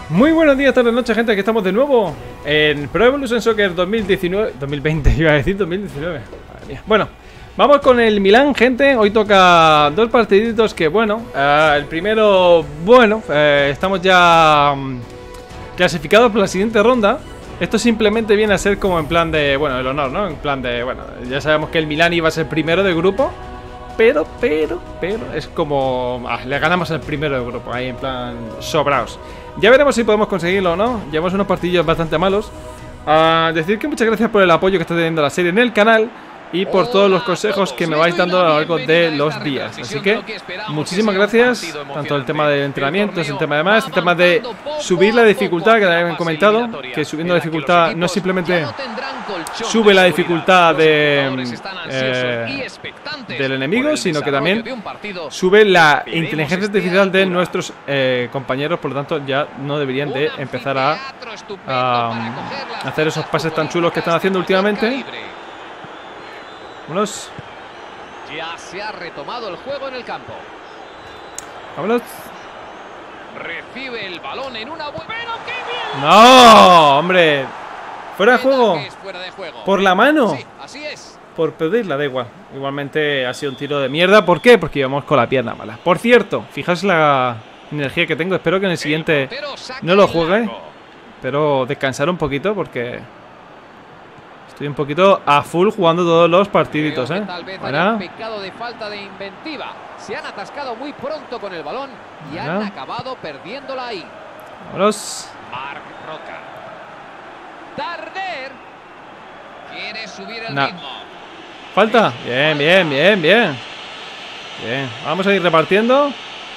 Muy buenos días, tardes, noches, gente. Aquí estamos de nuevo en Pro Evolution Soccer 2020, iba a decir 2019. Madre mía. Bueno, vamos con el Milán, gente. Hoy toca dos partiditos que, bueno, el primero, bueno, estamos ya clasificados por la siguiente ronda. Esto simplemente viene a ser como en plan de, bueno, el honor, ¿no? En plan de, bueno, ya sabemos que el Milán iba a ser primero del grupo. Pero, es como... le ganamos al primero del grupo, ahí en plan sobraos. Ya veremos si podemos conseguirlo o no. Llevamos unos partidillos bastante malos. Decir que muchas gracias por el apoyo que está teniendo la serie en el canal y por todos los consejos que me vais dando a lo largo de los días. Así que muchísimas gracias. Tanto el tema de entrenamientos, el tema de más, el tema de subir la dificultad, que habían comentado, que subiendo la dificultad no simplemente sube la dificultad del enemigo, sino que también sube la inteligencia artificial de nuestros compañeros. Por lo tanto, ya no deberían de empezar a hacer esos pases tan chulos que están haciendo últimamente. Vámonos. Ya se ha retomado el juego en el campo. Vámonos. Recibe el balón en una buena... ¡Pero qué bien! ¡No! ¡Hombre! ¡Fuera de juego! Fuera de juego. ¡Por la mano! Sí, así es. Por pedirla, da igual. Igualmente ha sido un tiro de mierda. ¿Por qué? Porque íbamos con la pierna mala. Por cierto, fijaos la energía que tengo. Espero que en el siguiente no lo juegue. Pero descansar un poquito porque... estoy un poquito a full jugando todos los partiditos, ¿eh? Tal vez haya un pecado de falta de inventiva. Se han atascado muy pronto con el balón y han acabado perdiéndola ahí. Vámonos. Marc Roca. Darder quiere subir el ritmo. Falta. Bien. Bien. Vamos a ir repartiendo.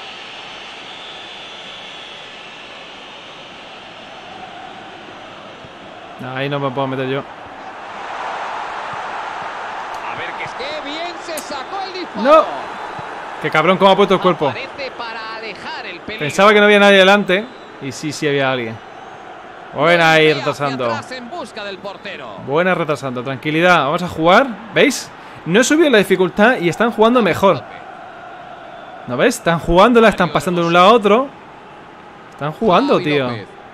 Ahí no me puedo meter yo. No. Qué cabrón cómo ha puesto el cuerpo. Pensaba que no había nadie delante. Y sí había alguien. Buena ahí retrasando. Buena retrasando. Tranquilidad. Vamos a jugar. ¿Veis? No he subido la dificultad y están jugando mejor. ¿No ves? Están jugándola. Están pasando de un lado a otro. Están jugando, tío.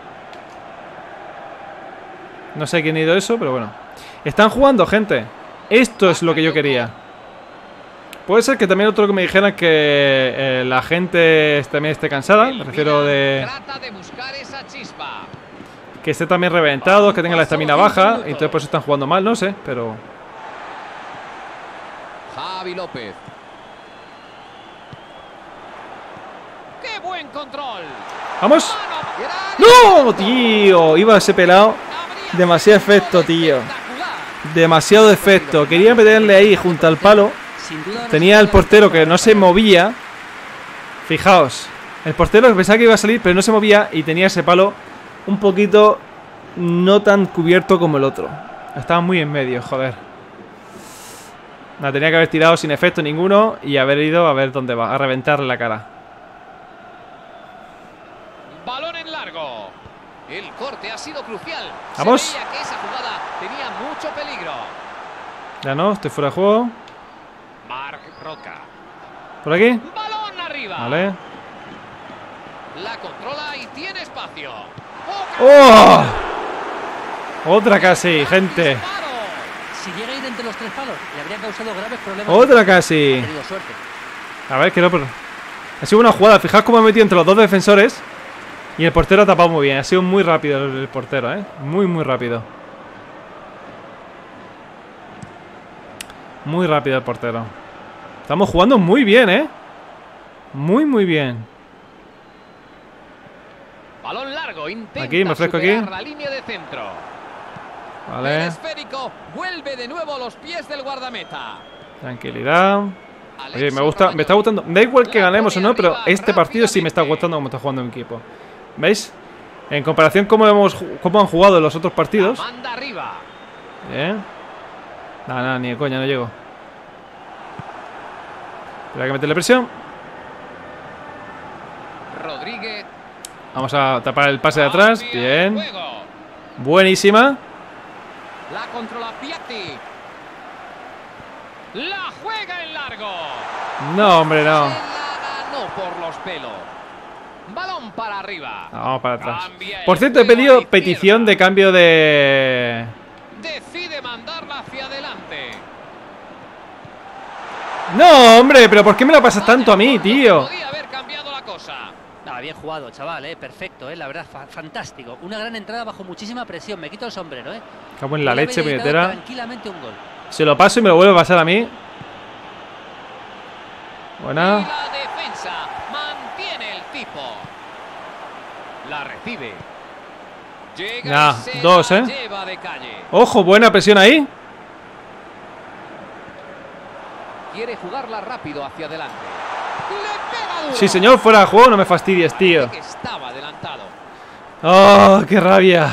No sé quién ha ido eso, pero bueno. Están jugando, gente. Esto es lo que yo quería. Puede ser que también otro que me dijeran que la gente también esté cansada. Me refiero de... que esté también reventado, que tenga la estamina baja. Y entonces por eso están jugando mal, no sé, pero... Javi López. ¡Qué buen control! ¡Vamos! ¡No, tío! Iba ese pelado. Demasiado efecto, tío. Demasiado efecto. Quería meterle ahí junto al palo. Tenía el portero que no se movía. Fijaos, el portero pensaba que iba a salir, pero no se movía. Y tenía ese palo un poquito no tan cubierto como el otro. Estaba muy en medio, joder. La tenía que haber tirado sin efecto ninguno y haber ido a ver dónde va, a reventarle la cara. Balón en largo. El corte ha sido crucial. Vamos. Se veía que esa jugada tenía mucho peligro. Ya no, estoy fuera de juego. Marc Roca. ¿Por aquí? Balón arriba. Vale. La controla y tiene espacio. ¡Oh! Otra casi, gente. Si llega a ir entre los tres palos, le habría causado graves problemas. Otra casi. A ver, que no, pero... ha sido una jugada. Fijaos cómo ha metido entre los dos defensores. Y el portero ha tapado muy bien. Ha sido muy rápido el portero, ¿eh? Muy rápido. Muy rápido el portero. Estamos jugando muy bien, ¿eh? Muy bien. Balón largo, intenta aquí, me ofrezco aquí. la línea de centro. Vale. El esférico vuelve de nuevo a los pies del guardameta. Tranquilidad. Oye, me está gustando. Da igual que ganemos o no, pero este partido sí me está gustando como está jugando mi equipo. ¿Veis? En comparación cómo han jugado los otros partidos. Manda arriba. Bien. Nada, ni de coña, no llego. Pero hay que meterle presión. Rodríguez. Vamos a tapar el pase de atrás. Bien. Buenísima. La controla Piatti. La juega en largo. No, hombre, no. Se la ganó por los pelos. Balón para arriba. Vamos para atrás. Cambia el Por cierto, he juego a pedido la petición de izquierda. cambio de... Decide mandarla hacia adelante. No, hombre, pero ¿por qué me la pasas tanto a mí, tío? Podía haber cambiado la cosa. Nada, bien jugado, chaval, perfecto, la verdad, fantástico. Una gran entrada bajo muchísima presión. Me quito el sombrero, Cago en la Podría leche, haber evitado puñetera. tranquilamente un gol. Se lo paso y me lo vuelve a pasar a mí. Y Buena. la defensa mantiene el tipo. La recibe. Llega Ya, y se dos, la lleva de calle. Ojo, buena presión ahí. Quiere jugarla rápido hacia adelante. Le pega duro. Sí, señor, fuera de juego, no me fastidies, tío. Que estaba adelantado. Oh, qué rabia.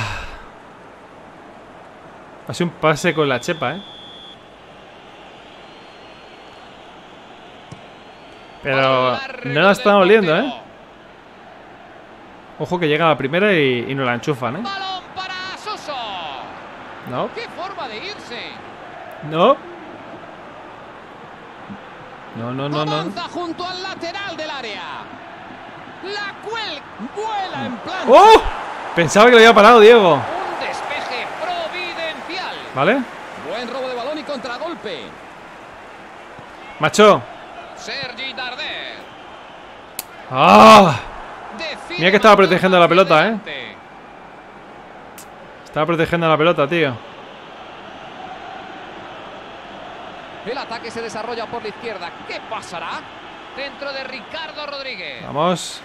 Ha sido un pase con la chepa, Pero Balón largo no la están del oliendo, portero. Ojo que llega a la primera y nos la enchufan, Balón para Suso. No, ¡Qué forma de irse! no. No, no, no, no. Avanza junto al lateral del área. La cuelga. Vuela en plan. ¡Oh! Pensaba que lo había parado, Diego. Un despeje providencial. ¿Vale? Buen robo de balón y contragolpe. Macho. Sergi Darder. ¡Ah! Decide Mira que estaba mandar protegiendo la hacia pelota, adelante. Estaba protegiendo la pelota, tío. El ataque se desarrolla por la izquierda. ¿Qué pasará? Dentro de Ricardo Rodríguez. Vamos.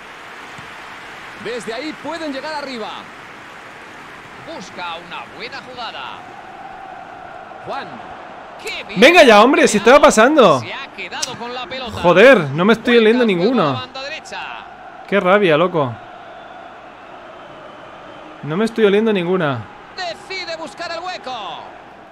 Desde ahí pueden llegar arriba. Busca una buena jugada. Juan. ¡Qué bien! Venga ya, hombre, si estaba pasando. Se ha quedado con la pelota. Joder, no me estoy Vuelca oliendo al juego a la ninguno. banda derecha. Qué rabia, loco. No me estoy oliendo ninguna. Decide buscar el hueco.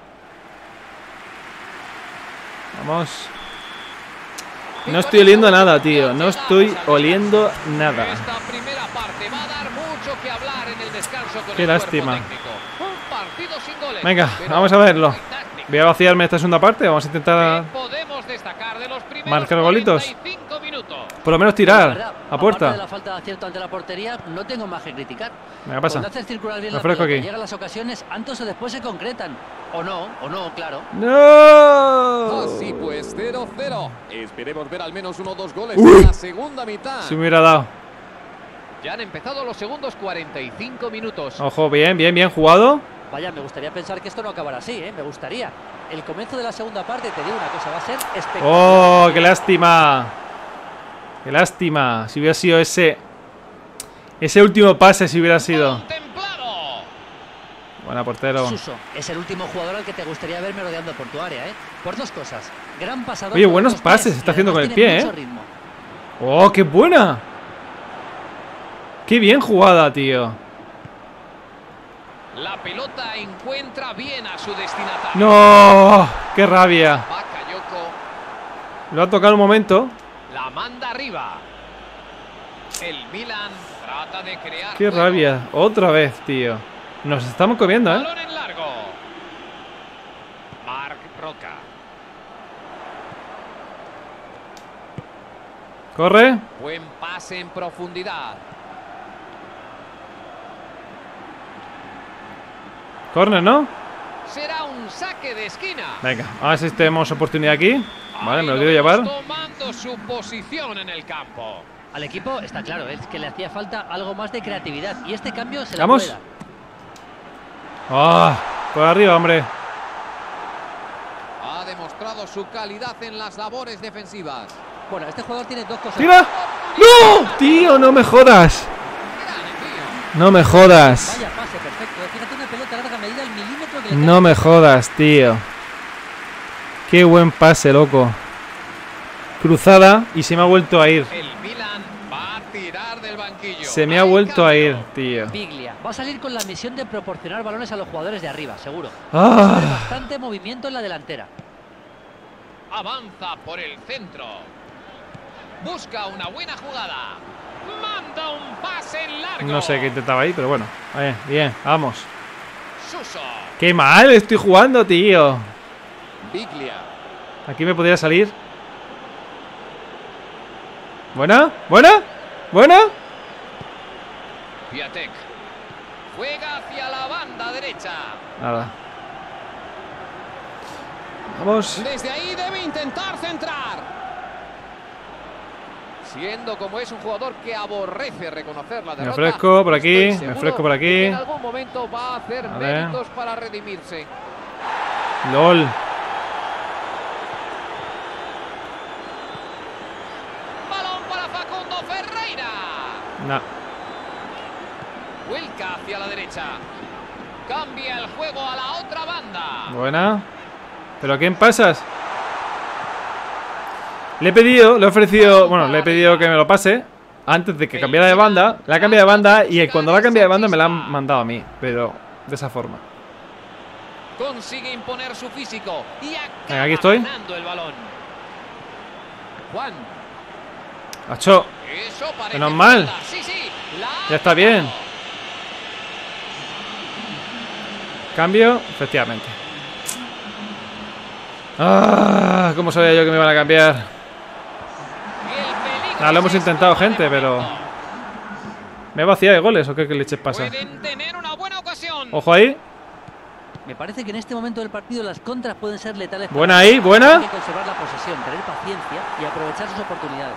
Vamos. No estoy oliendo nada, tío. No estoy oliendo nada. Esta primera parte va a dar mucho que hablar en el descanso con Qué el lástima. cuerpo técnico. Un partido sin goles. Venga, pero vamos a verlo. muy táctico. Voy a vaciarme esta segunda parte. Vamos a intentar ¿Qué podemos destacar de los primeros marcar golitos. 45 minutos? por lo menos La tirar verdad, a aparte puerta. de la falta de acierto ante la portería, no tengo más que criticar. Venga, pasa. Cuando haces circular bien la Refresco pelota y aquí. llegan las ocasiones, antes o después se concretan. O no, claro. ¡No! Así pues, 0-0. Esperemos ver al menos 1 o 2 goles Uy. en la segunda mitad. Si me hubiera dado. Ya han empezado los segundos 45 minutos. Ojo, bien, bien, bien jugado. Vaya, me gustaría pensar que esto no acabará así, me gustaría. El comienzo de la segunda parte, te digo una cosa, va a ser espectacular. ¡Oh, qué lástima! ¡Qué lástima! Si hubiera sido ese último pase, si hubiera sido. Contemplado. Buena, portero. Suso es el último jugador al que te gustaría verme rodeando por tu área, Por dos cosas. Gran pasador. Oye, con buenos los pases pies está y haciendo además con el tiene pie, mucho ritmo. ¡Oh, qué buena! ¡Qué bien jugada, tío! La pelota encuentra bien a su destinatario. ¡No! ¡Qué rabia! Bakayoko Lo ha tocado un momento. la manda arriba. El Milan trata de crear ¡Qué juego. rabia! Otra vez, tío. Nos estamos comiendo, ¿eh? Balón en largo. Marc Roca. Corre. Buen pase en profundidad. Corner, ¿no? Será un saque de esquina. Venga, a ver si tenemos oportunidad aquí. Vale, Ahí me lo lo quiero vemos llevar. tomando su posición en el campo. Al equipo está claro, es que le hacía falta algo más de creatividad y este cambio se le Vamos. puede dar. ¡Ah! Por arriba, hombre. Ha demostrado su calidad en las labores defensivas. Bueno, este jugador tiene dos cosas. ¡Tira! ¡No! Tío, no me jodas. No me jodas. Vaya pase perfecto. Fíjate una pelota larga medida al milímetro que le No cae. me jodas, tío. Qué buen pase, loco. Cruzada y se me ha vuelto a ir. El Milan va a tirar del banquillo. Se me ha Hay vuelto a ir, cambio. tío. Biglia va a salir con la misión de proporcionar balones a los jugadores de arriba, seguro. Ah. Bastante movimiento en la delantera. Avanza por el centro. Busca una buena jugada. Manda un pase en largo. No sé qué intentaba ahí, pero bueno. Bien, vamos. Suso. Qué mal estoy jugando, tío. Biglia. Aquí me podría salir. ¿Buena? ¿Buena? ¿Buena? Piatek. Juega hacia la banda derecha. Nada. Vamos. Desde ahí debe intentar centrar. Siendo como es un jugador que aborrece reconocer la derrota. Me ofrezco por aquí, estoy me seguro ofrezco por aquí. que en algún momento va a hacer A ver. méritos para redimirse. LOL. Balón para Facundo Ferreira. Nah. Vuelca hacia la derecha. Cambia el juego a la otra banda. Buena. ¿Pero a quién pasas? Le he pedido, le he ofrecido, bueno, le he pedido que me lo pase antes de que cambiara de banda. La ha cambiado de banda y cuando la ha cambiado de banda me la han mandado a mí, pero de esa forma. Consigue imponer su físico y acaba Venga, aquí estoy. ganando el balón. Juan. ¡Acho! Eso parece Menos mal. falta. Sí, sí, la Ya está bien. Cambio, efectivamente. ¡Ah! ¿Cómo sabía yo que me iban a cambiar? Nada, lo hemos intentado, gente, pero... ¿Me vacía de goles o qué leches pasa? Pueden tener una buena ocasión. Ojo ahí. Me parece que en este momento del partido las contras pueden ser letales. Buena ahí, buena. Hay que conservar la posesión, tener paciencia y aprovechar sus oportunidades.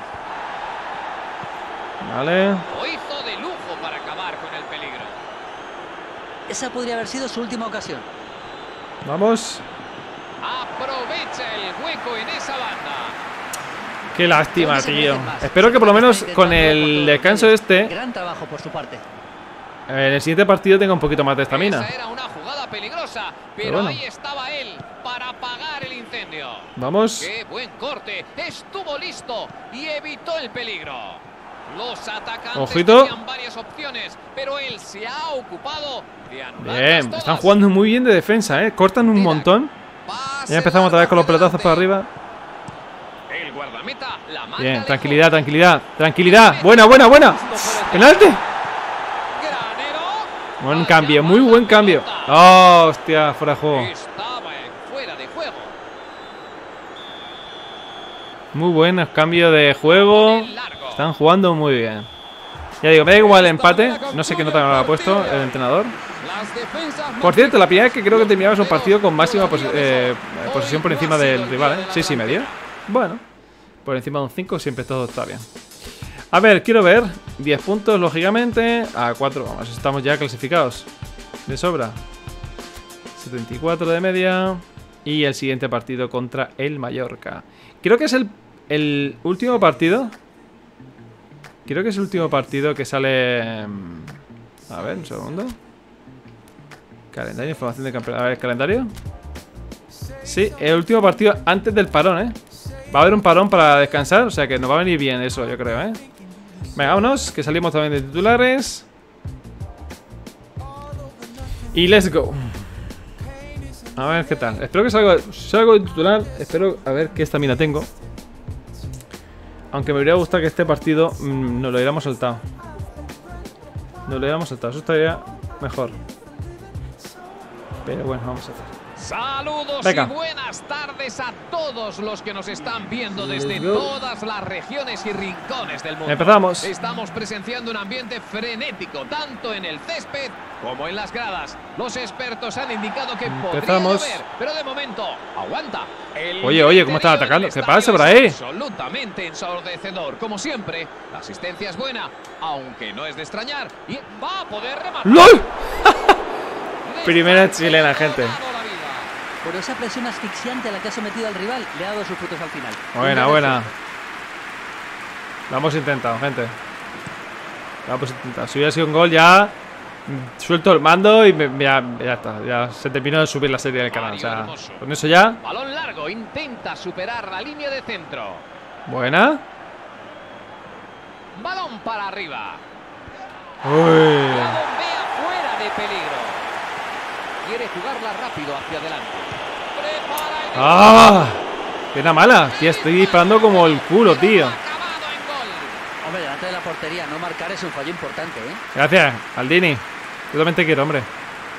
Vale. Lo hizo de lujo para acabar con el peligro. Esa podría haber sido su última ocasión. Vamos. Aprovecha el hueco en esa banda. Qué lástima, tío. Espero que por lo menos con el descanso este, Gran trabajo por su parte. en el siguiente partido tenga un poquito más de estamina. Esa era una jugada peligrosa, pero bueno. ahí estaba él para apagar el incendio. Vamos. ¡Qué buen corte! Estuvo listo y evitó el peligro. Los atacantes Ojito. tenían varias opciones, pero él se ha ocupado de anularlas Bien, todas. están jugando muy bien de defensa, ¿eh? Cortan un montón. Pase Ya empezamos otra vez con los largo pelotazos para adelante. arriba. El guardameta la manda Bien, lejos. tranquilidad, tranquilidad, tranquilidad. Buena, buena, buena. Penalti. Granero. Buen cambio, muy buen cambio. Oh, hostia, fuera de juego. Estaba fuera de juego. Muy buenos cambios de juego. El largo. Están jugando muy bien. Ya digo, me da igual el empate. No sé qué nota me lo ha puesto el entrenador. Las defensas Por cierto, la primera vez que creo que terminamos un partido con máxima posesión por encima del rival, ¿eh? 6,5. Bueno, por encima de un 5 siempre todo está bien. A ver, quiero ver. 10 puntos, lógicamente. A 4, vamos, estamos ya clasificados. De sobra. 74 de media. Y el siguiente partido contra el Mallorca. Creo que es el último partido. Creo que es el último partido que sale... A ver, un segundo. Calendario, información de campeonato. A ver, calendario. Sí, el último partido antes del parón, ¿eh? Va a haber un parón para descansar, o sea que nos va a venir bien eso, yo creo, ¿eh? Venga, vámonos, que salimos también de titulares. Y let's go. A ver qué tal. Espero que salgo de titular. Espero a ver qué estamina tengo. Aunque me hubiera gustado que este partido nos lo hubiéramos soltado. Nos lo hubiéramos soltado, eso estaría mejor. Pero bueno, vamos a hacer. Saludos Venga. y buenas tardes a todos los que nos están viendo desde Let's go. todas las regiones y rincones del mundo. Empezamos. Estamos presenciando un ambiente frenético, tanto en el césped como en las gradas. Los expertos han indicado que podría Empezamos. llover, pero de momento aguanta. El Oye, ¿cómo están interior atacando? del ¿Qué estadio pasa por es ahí? Absolutamente ensordecedor. Como siempre, la asistencia es buena, aunque no es de extrañar. Y va a poder rematar. ¡LOL! Primera chilena, gente. Pero esa presión asfixiante a la que ha sometido al rival le ha dado sus frutos al final. Buena, buena. Lo hemos intentado, gente. Lo hemos intentado. Si hubiera sido un gol ya... Suelto el mando y ya está. Ya se terminó de subir la serie del canal. O sea, con eso ya... Balón largo, intenta superar la línea de centro. Buena. Balón para arriba. Uy. La bombea fuera de peligro. Quiere jugarla rápido hacia adelante. Prepara el... ¡Ah! ¡Qué una mala! Tío, estoy disparando como el culo, tío. Acabado en gol. Hombre, delante de la portería no marcar es un fallo importante, ¿eh? Gracias, Aldini. Yo también te quiero, hombre.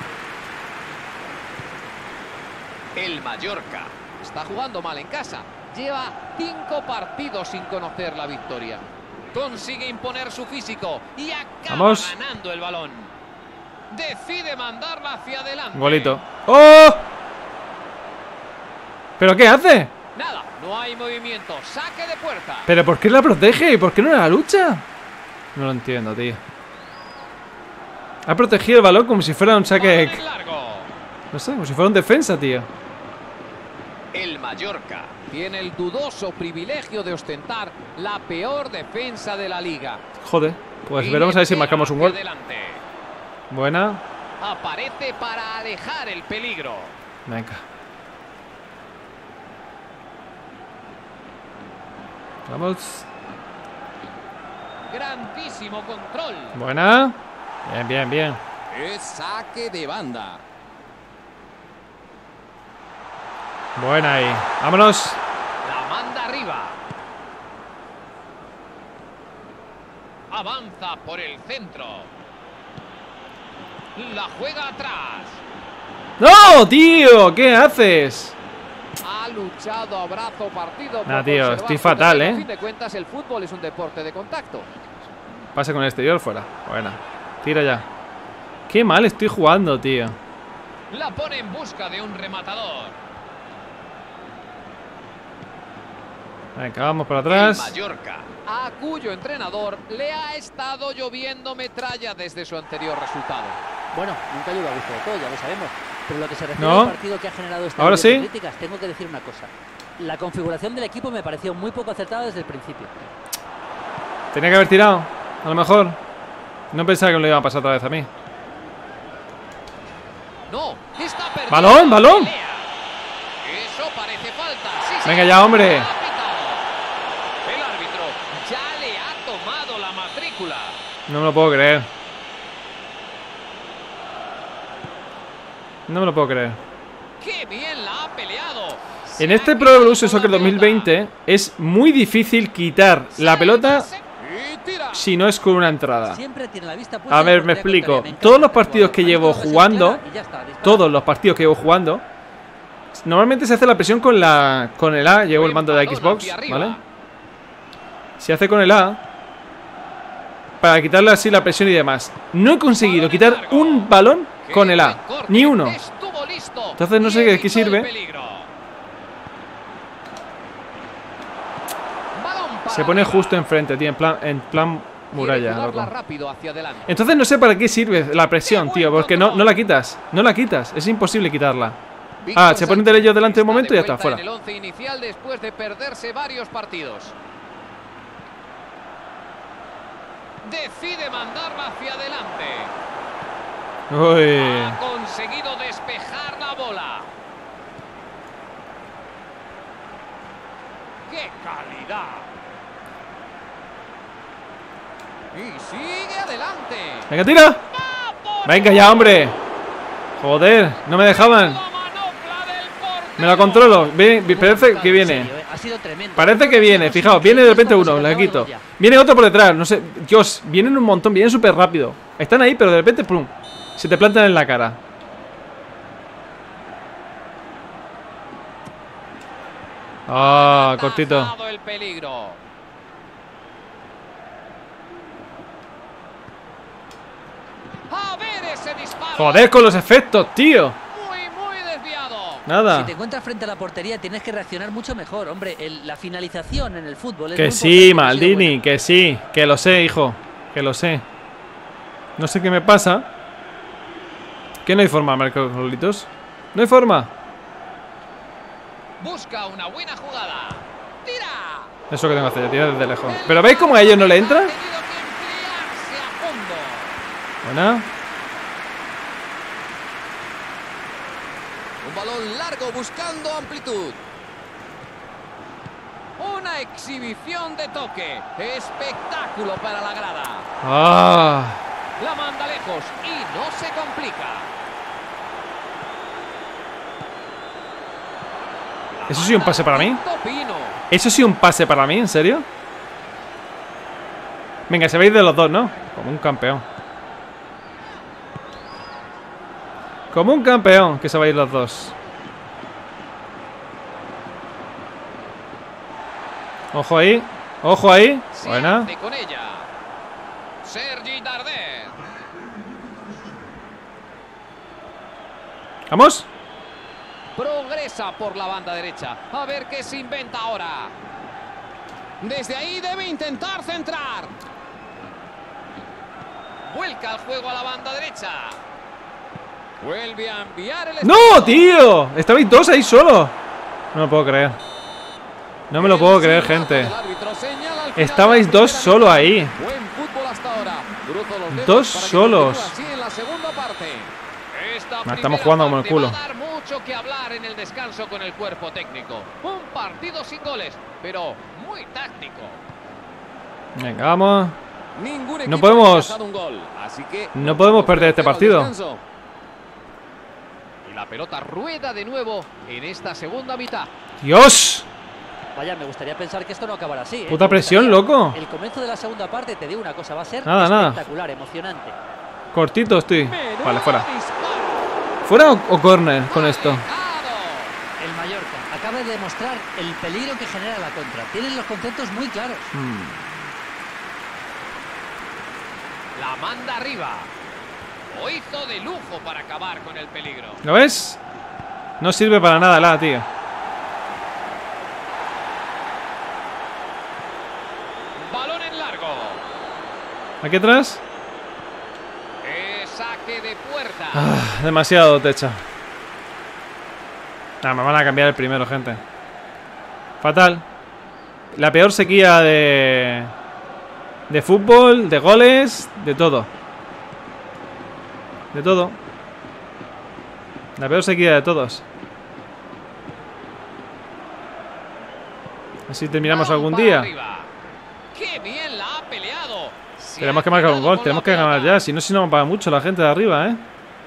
El Mallorca está jugando mal en casa. Lleva 5 partidos sin conocer la victoria. Consigue imponer su físico y acaba Vamos. ganando el balón. Decide mandarla hacia adelante. Golito. ¡Oh! ¿Pero qué hace? Nada, no hay movimiento. Saque de puerta. ¿Pero por qué la protege? ¿Y por qué no la lucha? No lo entiendo, tío. Ha protegido el balón como si fuera un saque... Balón en largo. No sé, como si fuera un defensa, tío. El Mallorca tiene el dudoso privilegio de ostentar la peor defensa de la liga. Joder. Pues Y veremos a ver si le marcamos un pega gol. hacia adelante. Buena. Aparece para alejar el peligro. Venga. Vamos. Grandísimo control. Buena. Bien, bien, bien. Es saque de banda. Buena ahí. Vámonos. La manda arriba. Avanza por el centro. La juega atrás. ¡No, tío! ¿Qué haces? Ha luchado a brazo partido. Nah, por tío, conservar estoy su fatal, terreno. ¿eh? A fin de cuentas, el fútbol es un deporte de contacto. Pase con el exterior fuera. Buena. Tira ya. Qué mal estoy jugando, tío. La pone en busca de un rematador. Venga, vamos por El atrás. Mallorca, a cuyo entrenador le ha estado lloviendo metralla desde su anterior resultado. Bueno, nunca llueve a gusto de todo, ya lo sabemos. Pero lo que se refiere No. al partido que ha generado esta Ahora lluvia de sí. críticas, tengo que decir una cosa. La configuración del equipo me pareció muy poco acertada desde el principio. Tenía que haber tirado. A lo mejor. No pensaba que me lo iba a pasar otra vez a mí. No, está perdiendo ¡Balón, la balón! pelea. Eso parece falta. Sí, Venga sí, ya, hombre. ha pitado. El árbitro ya le ha tomado la matrícula. No me lo puedo creer. No me lo puedo creer. ¡Qué bien la ha peleado! Se En ha este Pro quitado Evolution la Soccer pelota. 2020 es muy difícil quitar la pelota Y tira. si no es con una entrada. Siempre tiene la vista puesta A en ver, la me portería explico. contraria. Me Todos encanta los este partidos que jugador. llevo Antes de jugando, clara y ya está, dispara. todos los partidos que llevo jugando, normalmente se hace la presión con el A. Llevo el mando de Buen Xbox, balón hacia arriba. ¿vale? Se hace con el A para quitarle así la presión y demás. No he conseguido quitar un balón ¡Qué con el A. buen corte! Ni uno. Estuvo listo Entonces no y sé de qué evitó el sirve. peligro. Balón para Se pone arriba. justo enfrente, tío, en plan muralla, Quiere jugarla loco. rápido hacia adelante. Entonces no sé para qué sirve la presión, tío, porque no la quitas. No la quitas, es imposible quitarla. Víctor se ponen Sánchez ellos delante un está momento de y ya está, vuelta fuera. en el once inicial después de perderse varios partidos. Decide mandarla hacia adelante. Uy. Ha conseguido despejar la bola. ¡Qué calidad! Y sigue adelante. Venga, tira. Venga ya, hombre. Joder, no me dejaban. La manopla del portero. Me la controlo. Parece que En viene. serio, ha sido tremendo. Parece que viene, fijaos, viene de repente uno, la quito. Viene otro por detrás, no sé. Dios, vienen un montón, vienen súper rápido. Están ahí, pero de repente, plum, se te plantan en la cara. Ah, cortito. Atajado el peligro. A ver ese disparo. Joder con los efectos, tío. Muy desviado. Si Nada. te encuentras frente a la portería tienes que reaccionar mucho mejor. Hombre, la finalización en el fútbol es Que muy sí, importante, Maldini, buena. que sí. Que lo sé, hijo. Que lo sé. No sé qué me pasa. ¿Que no hay forma, Marcos Rolitos? No hay forma. Busca una buena jugada. Tira. Eso que tengo que hacer, tirar desde lejos. Pero ¿veis cómo a ellos no le entra? Ha tenido que enfriarse a fondo. Buena. Un balón largo buscando amplitud. Una exhibición de toque. Espectáculo para la grada. Ah. La manda lejos y no se complica. ¿Eso sí un pase para mí? Topino. ¿Eso sí un pase para mí? ¿En serio? Venga, se veis de los dos, ¿no? Como un campeón. Como un campeón que se va a ir los dos. Ojo ahí. Ojo ahí. Se Buena. hace con ella. Sergi Darder. Vamos. Progresa por la banda derecha. A ver qué se inventa ahora. Desde ahí debe intentar centrar. Vuelca el juego a la banda derecha. Vuelve a enviar el... ¡No, tío! Estabais dos ahí solo. No me lo puedo creer. No me lo puedo creer, gente. Estabais dos solo ahí. Buen fútbol hasta ahora. Cruzo los dedos Dos para que solos. continúe así en la segunda parte. Esta Estamos jugando como el primera culo. parte va a dar mucho que hablar en el descanso con el cuerpo técnico. Un partido sin goles, pero muy táctico. Venga, vamos. Ningún No equipo podemos- ha encajado un gol, así que No podemos perder este 0 al partido. descanso. Y la pelota rueda de nuevo en esta segunda mitad. ¡Dios! Vaya, me gustaría pensar que esto no acabará así. Puta Me presión, gustaría. loco. El comienzo de la segunda parte, te digo una cosa, va a ser Nada. espectacular, emocionante. Cortito estoy. Vale, fuera. Disparo. ¿Fuera o córner con esto? El Mallorca acaba de demostrar el peligro que genera la contra. Tienen los conceptos muy claros. La manda arriba. Lo hizo de lujo para acabar con el peligro. ¿Lo ves? No sirve para nada la, tío. Balón en largo. ¿Aquí atrás? Saque de puerta. Demasiado techa. Me van a cambiar el primero, gente. Fatal. La peor sequía de fútbol, de goles, de todo. De todo. La peor sequía de todos. Así terminamos Balón algún para día. arriba. ¡Qué bien la ha peleado! Se Tenemos ha que marcar un quedado gol, con tenemos la que ganar pelota. ya. Si no, si no paga mucho la gente de arriba, ¿eh?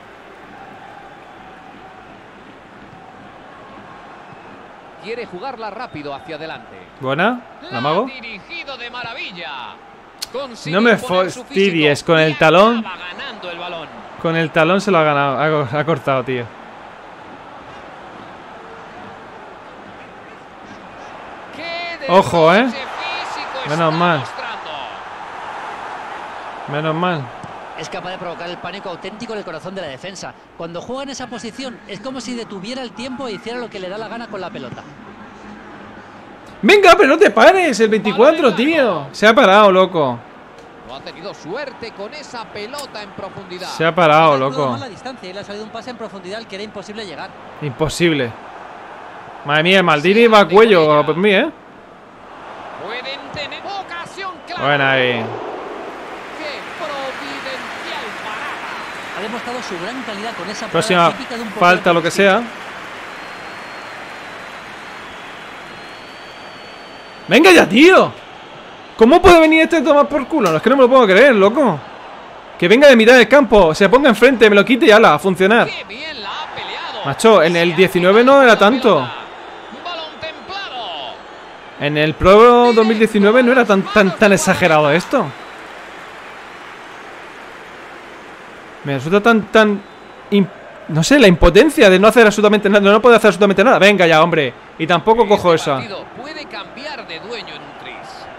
Quiere jugarla rápido hacia adelante. Buena, la mago. Dirigido de maravilla. Consigue No me imponer su fastidies físico con y el talón. acaba ganando el balón. Con el talón se lo ha ganado, ha cortado, tío. ¡Qué Ojo, derroche físico Menos está mal. mostrando! Menos mal. Es capaz de provocar el pánico auténtico en el corazón de la defensa. Cuando juega en esa posición, es como si detuviera el tiempo e hiciera lo que le da la gana con la pelota. Venga, pero no te pares, el 24, tío. Se ha parado, loco. No ha tenido suerte con esa pelota en profundidad. Se ha parado, Le ha dado loco. mal la distancia y le ha salido un pase en profundidad al que era imposible llegar. Imposible. Madre mía, Maldini va a cuello por mí, ¿eh? Pueden tener ocasión clara. Buena ahí. ¡Qué providencial parada! Ha demostrado su gran calidad con esa Próxima parada típica de un portero falta, lo que sea. ¡Venga ya, tío! ¿Cómo puede venir este a tomar por culo? No, es que no me lo puedo creer, loco. Que venga de mitad del campo, se ponga enfrente, me lo quite y ala, a funcionar. ¡Qué bien la ha peleado! Macho, en el 19 no era tanto. ¡Balón templado! En el Pro 2019 no era tan exagerado esto. Me resulta no sé, la impotencia de no hacer absolutamente nada, de no poder hacer absolutamente nada. Venga ya, hombre. Y tampoco cojo Este esa. partido puede cambiar de dueño en un tris.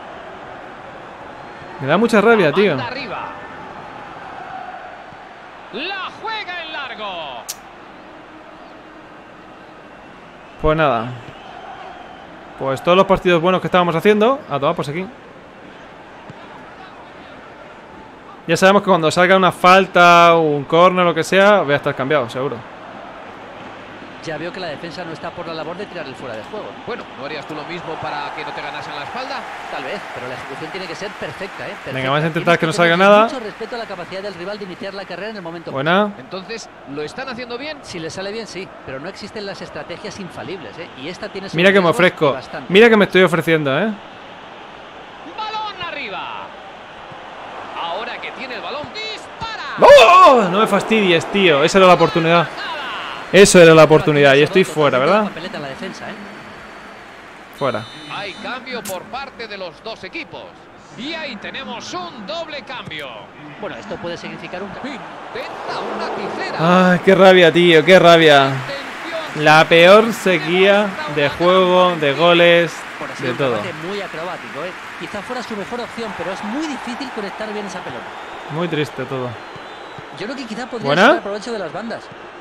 Me da mucha rabia, tío. Manda arriba. La juega en largo. Pues nada. Pues todos los partidos buenos que estábamos haciendo, a tomar pues aquí. Ya sabemos que cuando salga una falta, un córner o lo que sea, voy a estar cambiado, seguro. Ya veo que la defensa no está por la labor de tirar el fuera de juego. Bueno, ¿no harías tú lo mismo para que no te ganasen la espalda? Tal vez, pero la ejecución tiene que ser perfecta, ¿eh? Perfecta. Venga, vamos a intentar Tienes que no tener salga nada. Mucho respeto a la capacidad del rival de iniciar la carrera en el momento. Buena. Entonces, ¿lo están haciendo bien? Si le sale bien, sí, pero no existen las estrategias infalibles, ¿eh? Y esta tiene su Mira que me riesgo ofrezco. bastante. Mira que me estoy ofreciendo, ¿eh? ¡Balón arriba! Ahora que tiene el balón, ¡dispara! ¡Oh! No me fastidies, tío. Esa era la oportunidad. Eso era la oportunidad. Y estoy fuera, ¿verdad? Papeleta en la defensa, ¿eh? Fuera. Hay cambio por parte de los dos equipos. Y ahí tenemos un doble cambio. Bueno, esto puede significar un cambio. Intenta una tijera. Ay, qué rabia, tío. Qué rabia. Atención. La peor sequía de juego, de goles, Por Ha sido de todo. un remate muy acrobático, ¿eh? Quizá fuera su mejor opción, pero es muy difícil conectar bien esa pelota. Muy triste todo. Yo creo que quizá podría ¿Buena? sacar provecho de las bandas.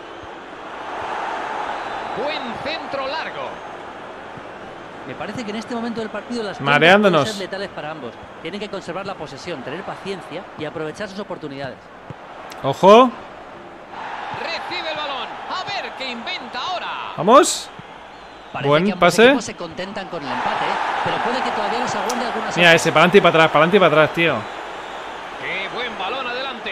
Buen centro largo. Me parece que en este momento del partido las Mareándonos. pueden ser letales para ambos. Tienen que conservar la posesión, tener paciencia y aprovechar sus oportunidades. ¡Ojo! Recibe el balón. A ver qué inventa ahora. ¡Vamos! Parece Buen que ambos pase. equipos se contentan con el empate, ¿eh? Pero puede que todavía nos aguante algunas. Mira ese, para adelante y para atrás, tío. Qué buen balón adelante.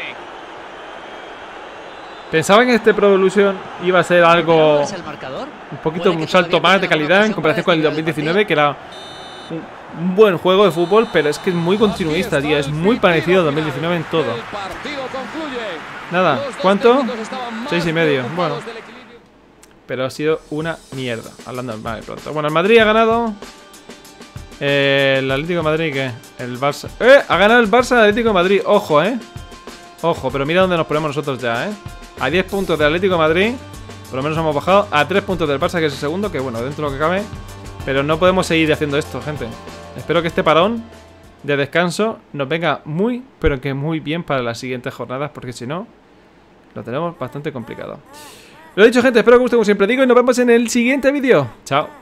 Pensaba que este Pro Evolution iba a ser algo ¿Es el marcador? un poquito, Puede que un salto todavía más de tenga calidad alguna en comparación con el ocasión para 2019, que era un buen juego de fútbol, pero es que es muy continuista, tío. Es muy parecido a 2019 en todo. El partido concluye. Nada, Los dos ¿cuánto? técnicos estaban más 6,5. preocupados Bueno, del equilibrio. pero ha sido una mierda. Hablando mal y pronto. Bueno, el Madrid ha ganado. El Atlético de Madrid, ¿qué? El Barça. Ha ganado el Barça al Atlético de Madrid. Ojo, Ojo, pero mira dónde nos ponemos nosotros ya, A 10 puntos del Atlético de Madrid. Por lo menos hemos bajado a 3 puntos del Barça, que es el segundo. Que bueno, dentro de lo que cabe. Pero no podemos seguir haciendo esto, gente. Espero que este parón de descanso nos venga muy, pero que muy bien para las siguientes jornadas. Porque si no, lo tenemos bastante complicado. Lo dicho, gente, espero que os guste como siempre digo. Y nos vemos en el siguiente vídeo. Chao.